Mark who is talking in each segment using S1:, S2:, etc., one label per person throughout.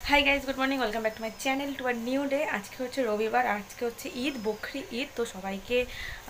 S1: High guys good morning welcome back to my channel to our new day. आज के होच्छे रविवार, आज के होच्छे ईद, बकरी ईद। तो सबाइके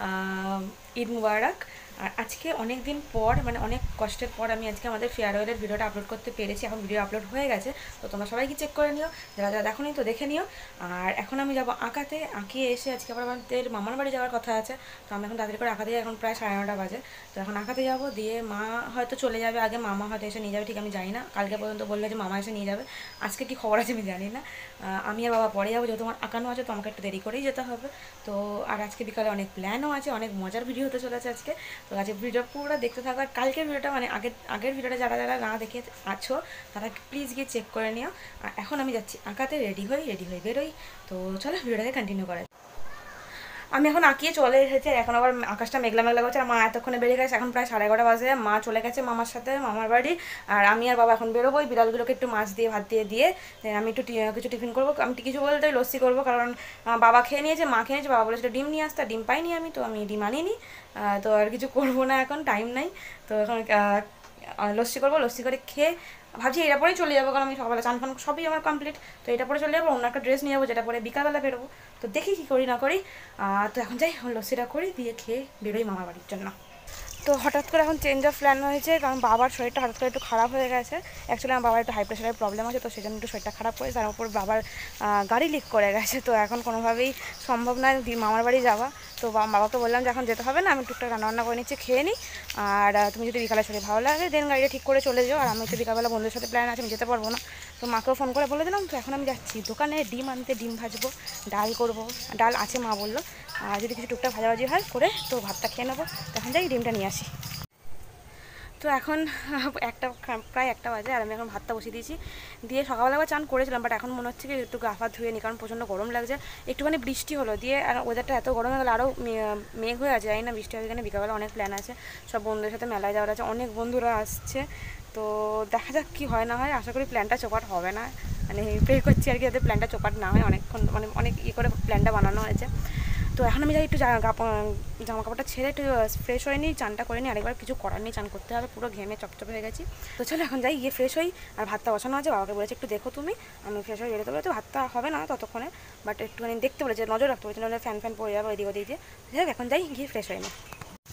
S1: ईद मुबारक। और आज के अनेक दिन पर मैं अनेक कष्टर पर आमी आज के आमादेर फेयरवेलेर भिडियोटा आपलोड करते पेरेछि। एखन भिडियो आपलोड हो गेछे, तो तोमरा सबाई कि चेक करे निओ, जारा जारा देखोनि तो देखे निओ। और एखन आमी जाबो आँकाते। आँकिए एसे आज के आबार आमादेर मामार बाड़ी जाओयार कथा आछे, तो आमी एखन ताड़ाताड़ि करे आँकाते जाई। एखन प्राय 9:30 बाजे। तो एखन आँकाते जाबो, दिए मा हयतो चले जाबे आगे, मामा हयतो एसे निये जाबे, ठीक आमी जानि ना। कालके पर्यन्त बोललो जे मामा एसे निये जाबे, आजके कि खबर आछे आमी जानि ना। आमी आर बाबा परे जाबो, जेहेतु आमार आँकानो आछे तो आमाके एकटु देरी करेई जेते होबे। तो और आज के बिकाले अनेक प्लानও आछे, अनेक मजार भिडियो होते चलेছে আজকে। তো আজকে ভিডিও পুরো দেখতে থাকো। আর কালকের ভিডিওটা মানে আগের ভিডিওটা যারা যারা না দেখে আছো তারা প্লিজ গিয়ে চেক করে নিও। আর এখন আমি যাচ্ছি আঁকাতে, রেডি হই বেরোই। তো চলো ভিডিওটাকে কন্টিনিউ করা। আমি এখন আঁকিয়ে চলে এসেছি। এখন আবার আকাশটা মেঘলা মেঘলা করছে। আর মা এতক্ষণে বেরিয়ে গেছে, এখন প্রায় 11:30 বাজে। মা চলে গেছে মামার সাথে মামার বাড়ি। আর আমি আর বাবা এখন বেরোবো। বিড়ালগুলোকে একটু মাছ দিয়ে ভাত দিয়ে আমি একটু কিছু টিফিন করবো। আমি কিছু বলতে লস্যি করবো, কারণ বাবা খেয়ে নিয়েছে, মা খেয়ে নিয়েছে। বাবা বলেছিল ডিম নিয়ে আসতে, ডিম পাইনি আমি, তো আমি ডিম আনিনি। তো আর কিছু করবো না, এখন টাইম নাই। তো এখন লস্যি করবো। লস্যি করে খেয়ে ভাবছি এটা পরেই চলে যাবো, কারণ আমি সকালে চান ফান সবই আমার কমপ্লিট। তো এটা পরে চলে যাবো, অন্য একটা ড্রেস নিয়ে যাবো যেটা পরে বিকালবেলা বেরোবো। তো দেখি কী করি না করি। তো এখন যাই, লস্যিটা করি, দিয়ে খেয়ে বেরোই মামার বাড়ির জন্য। তো হঠাৎ করে এখন চেঞ্জ অফ প্ল্যান হয়েছে, কারণ বাবার শরীরটা হঠাৎ করে একটু খারাপ হয়ে গেছে। অ্যাকচুয়ালি আমার বাবার একটু হাই প্রেশারের প্রবলেম আছে, তো সেই জন্য একটু শরীরটা খারাপ হয়েছে। তার উপর বাবার গাড়ি লিক করে গেছে। তো এখন কোনোভাবেই সম্ভব নয় মামার বাড়ি যাওয়া। তো বাবাকে বললাম যে এখন যেতে হবে না, আমি টুকটাক রান্নাবান্না করে নিচ্ছি, খেয়ে নিই। আর তুমি যদি বিকালে শরীর ভালো লাগে দেন গাড়িটা ঠিক করে চলে যাও। আর আমি তো বিকালবেলা বন্ধুদের সাথে প্ল্যান আছে, আমি যেতে পারবো না। তো মাকেও ফোন করে বলে দিলাম। তো এখন আমি যাচ্ছি দোকানে ডিম আনতে, ডিম ভাজবো, ডাল করবো। ডাল আছে মা বললো, আর যদি কিছু টুকটাক ভাজাভাজি হয় করে তো ভাতটা খেয়ে নেবো। তখন যাই ডিমটা নিয়ে আসি। তো এখন প্রায় 1টা বাজে। আর আমি এখন ভাতটা বসিয়ে দিয়েছি। দিয়ে সকালবেলা আবার চান করেছিলাম, বাট এখন মনে হচ্ছে কি একটু গা হাত ধুয়ে নিই, কারণ প্রচণ্ড গরম লাগছে। একটুখানি বৃষ্টি হলো, দিয়ে আর ওয়েদারটা এত গরম হয়ে গেলো, আরও মেঘ হয়ে আছে। জানি না বৃষ্টি হবে কিনা। বিকালবেলা অনেক প্ল্যান আছে, সব বন্ধুদের সাথে মেলায় যাওয়ার আছে, অনেক বন্ধুরা আসছে। তো দেখা যাক কী হয় না হয়। আশা করি প্ল্যানটা চোপাট হবে না, মানে প্রে করছি আর কি যাতে প্ল্যানটা চোপাট না হয়। অনেকক্ষণ মানে অনেক করে প্ল্যানটা বানানো হয়েছে। তো এখন আমি যাই একটু জামা কাপড়টা ছেড়ে একটু ফ্রেশ হয়ে নিই, চানটা করে নিই। আরেকবার কিছু করার নেই, চান করতে হবে, পুরো ঘেমে চপচপে হয়ে গেছি। তো চলো এখন যাই, গিয়ে ফ্রেশ হই। আর ভাতটা বসানো আছে, বাবাকে বলেছে একটু দেখো তুমি, আমি ফ্রেশ হয়ে বেরোতে বলেছে। ভাতটা হবে না ততক্ষণে, বাট একটুখানি দেখতে বলেছে, নজর রাখতে বলেছে, নাহলে ফ্যান পড়ে যাবে ওইদিকে ওদিকে। যাই হোক এখন যাই, গিয়ে ফ্রেশ হয়ে নিই।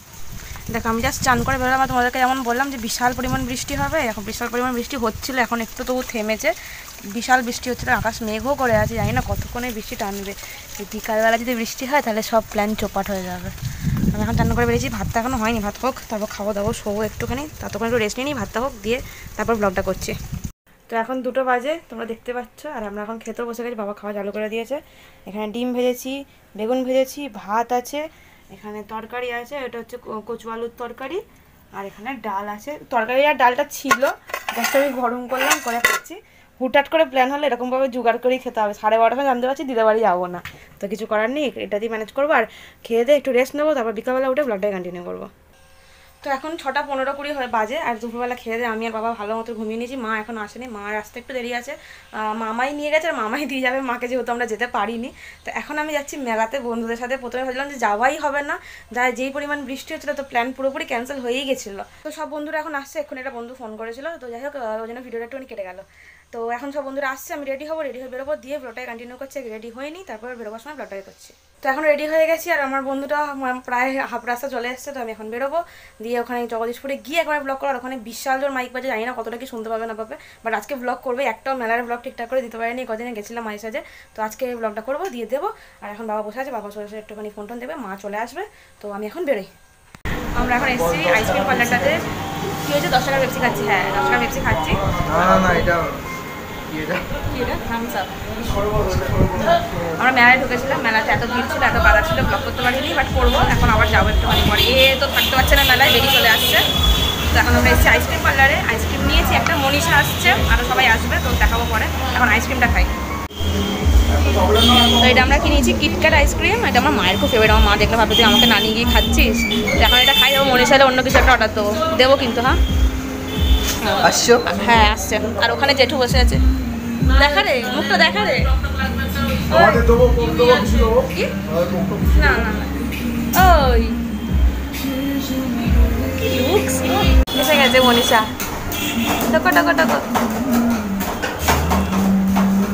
S1: দেখো আমি জাস্ট চান করে বেরোলাম। তোমাদেরকে যেমন বললাম যে বিশাল পরিমাণ বৃষ্টি হবে, এখন বিশাল পরিমাণ বৃষ্টি হচ্ছিলো, এখন একটু তবু থেমেছে। বিশাল বৃষ্টি হচ্ছিলো, আকাশ মেঘও করে আছে, জানি না কতক্ষণে বৃষ্টি টানবে। বিকালবেলা যদি বৃষ্টি হয় তাহলে সব প্ল্যান চোপাট হয়ে যাবে। আমি এখন চান করে বেরিয়েছি, ভাতটা এখনও হয়নি, ভাত হোক তারপর খাওয়া দাওয়া শোবো একটুখানি, ততক্ষণ একটু রেস্ট নিই, ভাতটা হোক, দিয়ে তারপর ব্লগটা করছি। তো এখন 2টো বাজে, তোমরা দেখতে পাচ্ছ। আর আমরা এখন খেতেও বসে গেছি, বাবা খাওয়া চালু করে দিয়েছে। এখানে ডিম ভেজেছি, বেগুন ভেজেছি, ভাত আছে, এখানে তরকারি আছে, এটা হচ্ছে কচু আলুর তরকারি। আর এখানে ডাল আছে। তরকারি আর ডালটা ছিল, জাস্ট আমি গরম করলাম, করে খাচ্ছি। হুটহাট করে প্ল্যান হলে এরকমভাবে জোগাড় করেই খেতে হবে। 12:30 জানতে পারছি দিদা বাড়ি যাবো না, তো কিছু করার নেই, এটা দিয়ে ম্যানেজ করবো। আর খেয়ে দিয়ে একটু রেস্ট নেবো, তারপর বিকালবেলা উঠে ব্লগটাই কন্টিনিউ করবো। তো এখন 6টা 15-20 বাজে। আর দুপুরবেলা খেয়ে দিয়ে আমি আর বাবা ভালো মতো ঘুমিয়ে নিয়েছি। মা এখন আসেনি, মা আসতে একটু দেরি আছে। মামাই নিয়ে গেছে, আর মামাই দিয়ে যাবে মাকে, যেহেতু আমরা যেতে পারিনি। তো এখন আমি যাচ্ছি মেলাতে বন্ধুদের সাথে। প্রথমে ভাবছিলাম যে যাওয়াই হবে না, যেই পরিমাণ বৃষ্টি হচ্ছিলো, তো প্ল্যান পুরোপুরি ক্যান্সেল হয়েই গেছিলো। তো সব বন্ধুরা এখন আসছে, এখন একটা বন্ধু ফোন করেছিল, তো যাই হোক ওই জন্য ভিডিওটা একটুখানি কেটে গেল। তো এখন সব বন্ধুরা আসছে, আমি রেডি হয়ে বেরোবো, দিয়ে ব্লগটাই কন্টিনিউ করছি। রেডি হয়নি, তারপর বেরোবার সময় ব্লগটাই করছি। তো এখন রেডি হয়ে গেছি, আর আমার বন্ধুটা প্রায় হাফ রাস্তা চলে এসছে। তো আমি এখন বেরোবো, দিয়ে ওখানে জগদীশপুরে গিয়ে একবার ব্লগ করো। আর ওখানে বিশাল জোর মাইক বাজে, জানি না কতটা কি শুনতে পাবে না পাবে, বাট আজকে ব্লগ করবে। একটাও মেলার ব্লগ ঠিকঠাক করে দিতে পারিনি, কদিনে গেছিলাম মায়ের সাথে। তো আজকে ব্লগটা করবো, দিয়ে দেবো। আর এখন বাবা বসে আছে, বাবা বসে একটুখানি ফোন টোন দেবে, মা চলে আসবে। তো আমি এখন বেরোই। আমরা এখন এসেছি আইসক্রিম পার্লারটাতে। কি হয়েছে, 10 টাকার পেপসি খাচ্ছি। হ্যাঁ 10 টাকার পেপসি খাচ্ছি। আমরা মেলায় ঢুকেছিলাম, মেলাতে এত ভিড় ছিল, এত বাধা ছিল, ব্লগ করতে পারিনি, বাট করবো। এখন আবার যাবো একটুখানি পরে। তো থাকতে পারছে না মেলায়, বেরিয়ে চলে আসছে। তো এখন আমরা এসেছি আইসক্রিম পার্লারে, আইসক্রিম নিয়েছি একটা, মনীষা আসছে, আরও সবাই আসবে, তো দেখাবো পরে। এখন আইসক্রিমটা খাই। তো এটা আমরা কিনেছি কিটক্যাট আইসক্রিম, এটা আমার মায়ের খুব ফেভারিট। আমার মা দেখলে ভাববে তুই আমাকে না নিয়ে গিয়ে খাচ্ছিস। তো এখন এটা খাই, যাবো মনীষা হলে অন্য কিছু একটা অর্ডার দেবো কিন্তু। হ্যাঁ আসছো? হ্যাঁ আসছে। আর ওখানে জেঠু বসে আছে, দেখা রে মুখটা, দেখা রে। না না ওই কি লুকস, এসে গেছে মনীষা। টকো টকো টকো।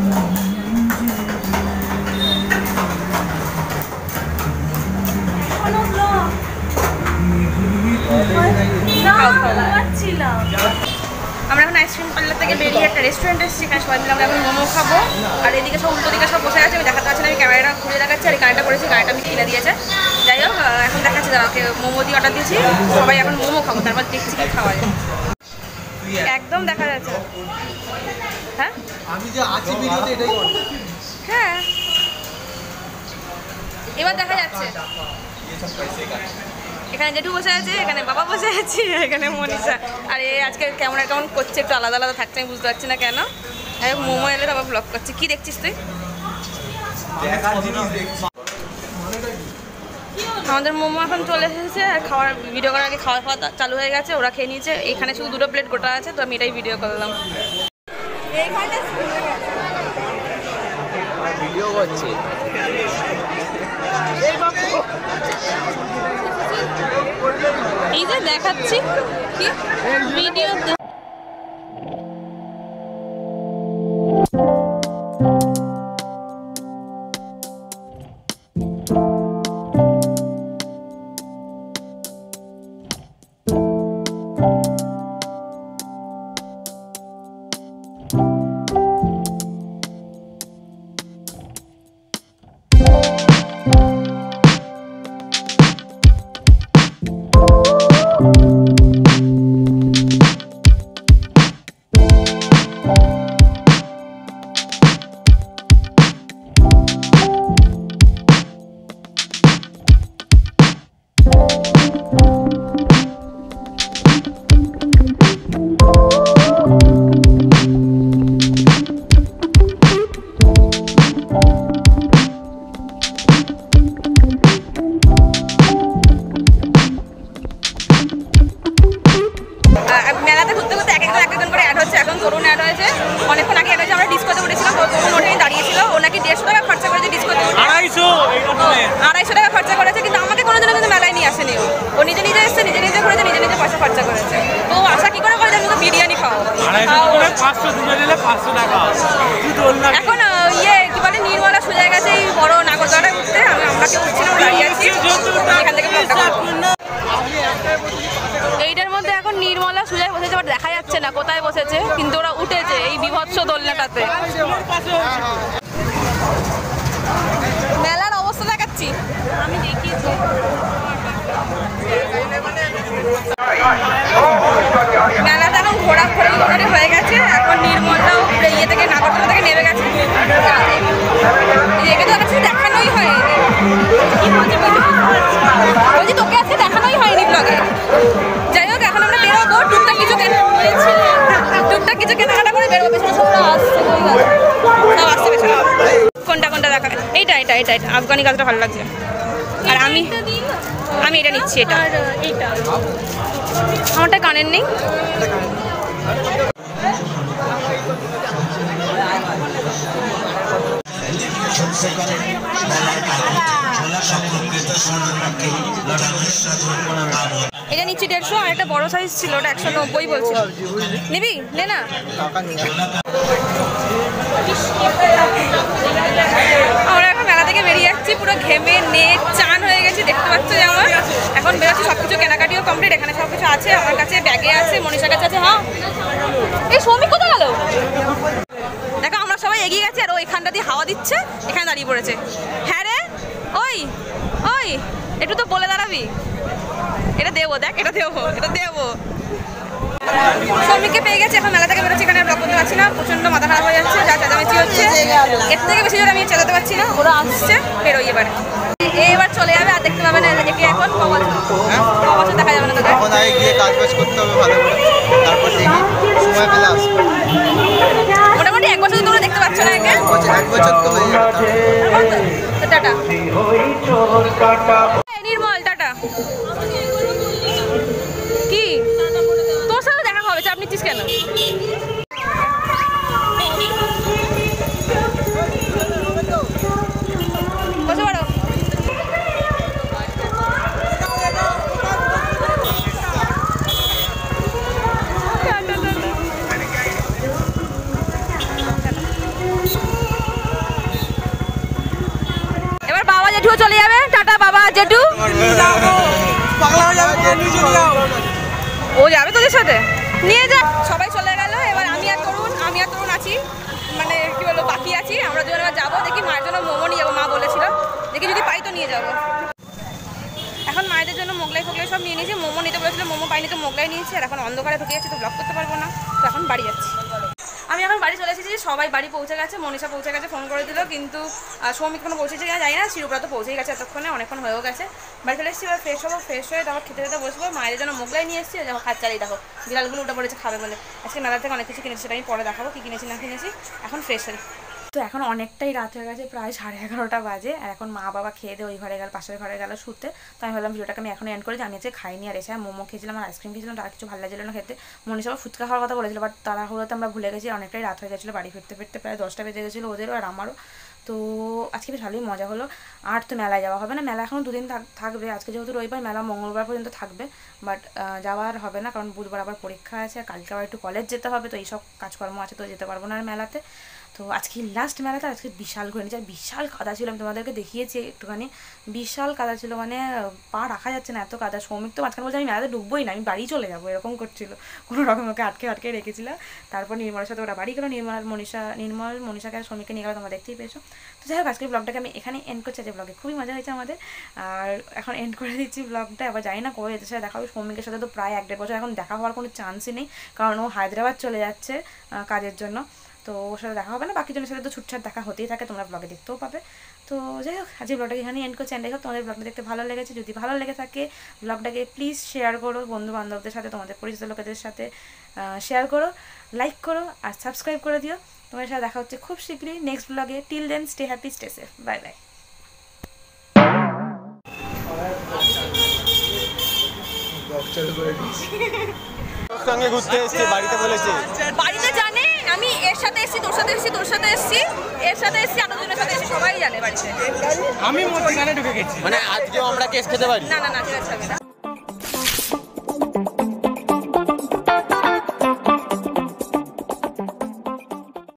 S1: সবাই মিলে আমরা এখন মোমো খাবো। আর এদিকে সব উল্টো দিকে সব বসে আছে, আমি দেখাতে পারছি না, আমি ক্যামেরাটা ঘুরে দেখাচ্ছি। আর এই গাড়িটা করেছি, গাড়িটা আমি কিনে দিয়েছে। যাই হোক এখন দেখাচ্ছি, তারা ওকে মোমো দিয়ে অর্ডার দিয়েছি, সবাই এখন মোমো খাবো, তারপর দেখছি কি খাওয়া যায়। একদম দেখা যাচ্ছে। হ্যাঁ
S2: আমি যে আছি ভিডিওতে এটাই বলি।
S1: হ্যাঁ এবার দেখা যাচ্ছে। এখানে জেঠু বসে আছে, এখানে বাবা বসে আছে, এখানে মনীষা। আর এ আজকে ক্যামেরা কেমন করছে, একটু আলাদা আলাদা থাকছে, আমি বুঝতে পারছি না কেন। মোমো এলে তারপর ব্লগ করছে। কি দেখছিস তুই? আমাদের মোমো এখন চলে এসেছে, আর খাওয়ার ভিডিও করার আগে খাওয়া খাওয়া চালু হয়ে গেছে, ওরা খেয়ে নিয়েছে। এখানে শুধু 2টো প্লেট গোটা আছে, তো আমি এটাই ভিডিও করলাম।
S2: ভিডিও করছি
S1: এই যে দেখাচ্ছি কি ভিডিও। মেলাতে ঘুরতে ঘুরতে এক একজন করে অ্যাড হচ্ছে। এখন তরুণ অ্যাড হয়েছে, অনেকক্ষণ আগে অ্যাড হয়েছে। আমরা ডিস্কোতে উঠেছিলাম, তরুণ ওঠেই দাঁড়িয়েছিল। ও নাকি 150 টাকা খরচা করেছে ডিস্কোতে উঠে। 250 টাকা খরচা করেছে, কিন্তু আমাকে কোনোদিনও কিন্তু মেলায় নিয়ে আসেনি। ও নিজে নিজে এসছে, নিজে নিজে করেছে, নিজে নিজে পয়সা খরচা করেছে। তো আশা কি করে করেছে, আমি তো বিরিয়ানি খাওয়া। এখন কি বলে নির্মলা সোজা গেছে এই বড় নাগরদোলাটা উঠতে। আমরা কেউ উঠছিলাম, দাঁড়িয়ে আছি এখান থেকে। এইটার মধ্যে এখন নির্মলা সুজয় বসেছে, বাট দেখা যাচ্ছে না কোথায় বসেছে, কিন্তু ওরা উঠেছে এই বিভৎস দোলনাটাতে। মেলার অবস্থা দেখাচ্ছি আমি, দেখিয়েছি। মেলাতে এখন ঘোরাঘুরি হয়ে গেছে। এখন নির্মলটাও ইয়ে থেকে নাগরদোলা থেকে নেমে গেছে। একে তো আজকে দেখানোই হয়নি, বলছি তোকে আজকে দেখানোই হয়নি ব্লগে। যাই হোক এখন আমরা বেরোবো, টুকটাক কিছু কেনাকাটা করে বেরোবো। পেছনে সব আসছে পেছনে। কোনটা দেখা? এইটা আফগানি গাছটা ভালো লাগছে। আর আমি এটা নিচ্ছি। এটা আমারটা কানের নেই। এটা নিচ্ছি 150, আর একটা বড় সাইজ ছিল, ওটা 190 বলছিল। নিবি? নে না। আমরা এখন মেলা থেকে বেরিয়ে যাচ্ছি, পুরো ঘেমে নেট চান হয়ে গেছে, দেখতে পাচ্ছ যে আমার। এখন বেরোচ্ছি, সবকিছু কেনাকাটিও কমপ্লিট। এখানে সবকিছু আছে, আমার কাছে ব্যাগে আছে, মনীষার কাছে আছে। হ্যাঁ এই শ্রমিক কোথায় গেল? দেখো আমরা সবাই এগিয়ে গেছি, আর ও এখানটা দিয়ে হাওয়া দিচ্ছে, এখানে দাঁড়িয়ে পড়েছে। হ্যাঁ রে ওই একটু তো বলে দাঁড়াবি। এটা দেবো, দেখ এটা দেবো। শ্রমিককে পেয়ে গেছে, এখন মেলা থেকে বেরোচ্ছি। এখানে ব্লগ করতে পারছি না, প্রচন্ড মাথা খারাপ হয়ে যাচ্ছে, যা চেঁচামেচি হচ্ছে। এর থেকে বেশি জোরে আমি চেঁচাতে পারছি না। ওরা আসছে, বেরোই এবার চলে যাবে, আর দেখতে পাবে না একে। এখন ক বছর দেখা যাবে না তোকে।
S2: এখন আগে গিয়ে কাজ করতে হবে ভালো করে, তারপর দেখি সময় পেলে আসবো।
S1: মোটামুটি 1 বছর তোমরা দেখতে পাচ্ছ না একে।
S2: 1 বছর তো হয়ে যাবে।
S1: Tata Nirmal, tata. কি তোর সাথে দেখা হবে, চাপ নিচ্ছিস কেন? বসে পড়ো। এবার বাবা জেঠুও চলে যাবে। টাটা বাবা জেঠু। ও যাবে তোদের সাথে, নিয়ে যা। সবাই চলে গেল, এবার আমি আর তরুণ আছি। যাবো। এখন মায়েদের জন্য মোগলাই ফোগলাই সব নিয়ে নিয়েছি। মোমো নিতে বলেছিল, মোমো পাইনি তো মোগলাই নিয়েছি। আর এখন অন্ধকারে ঢুকে যাচ্ছি তো ব্লগ করতে পারবো না, তো এখন বাড়ি যাচ্ছি। আমি এখন বাড়ি চলে এসেছি, সবাই বাড়ি পৌঁছে গেছে। মনীষা পৌঁছে গেছে, ফোন করে দিল, কিন্তু সৌমিক কোনো পৌঁছেছে কিনা জানি না। শিরুপরা তো পৌঁছেই গেছে এতক্ষণে, অনেকক্ষণ হয়েও গেছে। বাড়ি চলে এসেছি, এবার ফ্রেশ হবো, ফ্রেশ হয়ে তারপর খেতে খেতে বসবো। মায়ের জন্য মোগলাই নিয়ে এসেছি, যখন খাচ্চারি দেখো বিড়ালগুলো উঠে পড়েছে খাবে বলে। আজকে মেলা থেকে অনেক কিছু কিনেছি, সেটা আমি পরে দেখাবো কী কিনেছি না কিনেছি। এখন ফ্রেশ হই। তো এখন অনেকটাই রাত হয়ে গেছে, প্রায় 11:30 বাজে। আর এখন মা বাবা খেয়ে দিয়ে ওই ঘরে গেল, পাশের ঘরে গেল শুতে। তো আমি ভাবলাম ভিডিওটাকে আমি এখন এন্ড করি। আমি আজকে খাইনি, আর এসে মোমো খেয়েছিলাম আর আইসক্রিম খেয়েছিলাম, তার কিছু ভালো লাগছিল না খেতে। মনীষা ফুচকা খাওয়ার কথা বলেছিল, বাট তাড়াহুড়োতে আমরা ভুলে গেছি। অনেকটাই রাত হয়ে গেছিলো, বাড়ি ফিরতে ফিরতে প্রায় 10টা বেজে গেছিলো ওদেরও আর আমারও। তো আজকে বেশ ভালোই মজা হলো। আর তো মেলায় যাওয়া হবে না, মেলা এখনও 2 দিন থাকবে। আজকে যেহেতু রবিবার, মেলা মঙ্গলবার পর্যন্ত থাকবে, বাট যাওয়া আর হবে না, কারণ বুধবার আবার পরীক্ষা আছে। আর কালকে আবার একটু কলেজ যেতে হবে, তো এইসব কাজকর্ম আছে, তো যেতে পারবো না আর মেলাতে। তো আজকে লাস্ট মেলাতে আজকে বিশাল ঘুরে নিয়েছি। আর বিশাল কাদা ছিল, আমি তোমাদেরকে দেখিয়েছি একটুখানি। বিশাল কাদা ছিল, মানে পা রাখা যাচ্ছে না, এত কাদা। সৌমিক তো মাঝখানে বলছে আমি মেলাতে ডুববোই না, আমি বাড়ি চলে যাবো, এরকম করছিল। কোনো রকম ওকে আটকে রেখেছিলাম। তারপর নির্মলের সাথে ওরা বাড়ি গেলো। নির্মল মনীষাকে আর সৌমিককে নিয়ে গেলো, তোমরা দেখতেই পেয়েছো। তো যাই হোক, আজকের ব্লগটাকে আমি এখানে এন্ড করছি। যে ব্লগে খুবই মজা হয়েছে আমাদের, আর এখন এন্ড করে দিচ্ছি ব্লগটা। আবার জানি না কবে এদের সাথে দেখা হবে। সৌমিকের সাথে তো প্রায় 1-1.5 বছর এখন দেখা হওয়ার কোনো চান্সই নেই, কারণ ও হায়দ্রাবাদ চলে যাচ্ছে কাজের জন্য। তো ওর সাথে দেখা হবে না, বাকি জনের সাথে তো ছুটছাট দেখা হতেই থাকে, তোমরা ব্লগে দেখতেও পাবে। তো যাই হোক, আজকে ব্লগটাকে এখানে এন্ড করছি। অ্যান্ড আই হোপ তোমাদের ব্লগটা দেখতে ভালো লেগেছে। যদি ভালো লেগে থাকে ব্লগটাকে প্লিজ শেয়ার করো বন্ধু বান্ধবদের সাথে, তোমাদের পরিচিত লোকেদের সাথে শেয়ার করো, লাইক করো আর সাবস্ক্রাইব করে দিও। তোমাদের সাথে দেখা হচ্ছে খুব শীঘ্রই নেক্সট ব্লগে। Till then, stay happy, stay safe, bye bye.
S2: সঙ্গে ঘুরতে এসেছি, বাড়িতে বলেছি
S1: বাড়িতে জানে আমি এর সাথে এসেছি, তোর সাথে এসেছি, তোর সাথে এসেছি, এর সাথে এসেছি, আনন্দের সাথে এসেছি, সবাই জানে বাড়িতে।
S2: আমি মধ্যখানে ঢুকে গেছি, মানে আজকেও আমরা কেস খেতে পারি
S1: না না না, ঠিক আছে না।